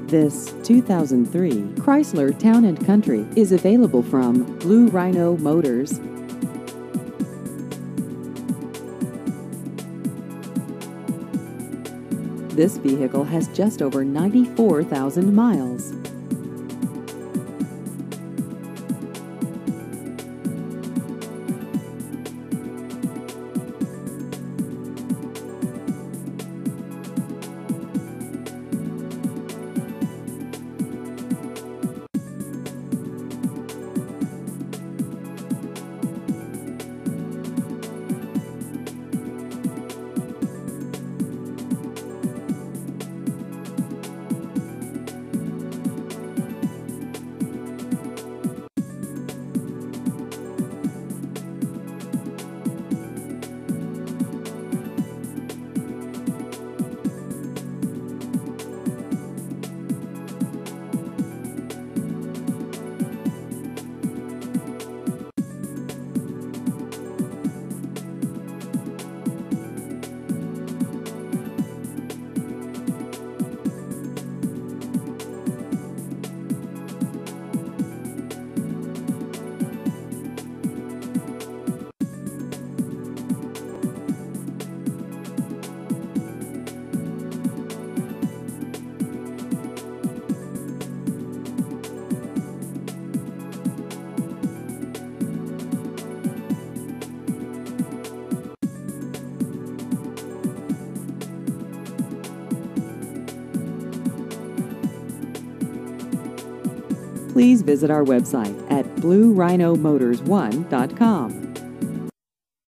This 2003 Chrysler Town & Country is available from Blue Rhino Motors. This vehicle has just over 94,000 miles. Please visit our website at bluerhinomotors1.com.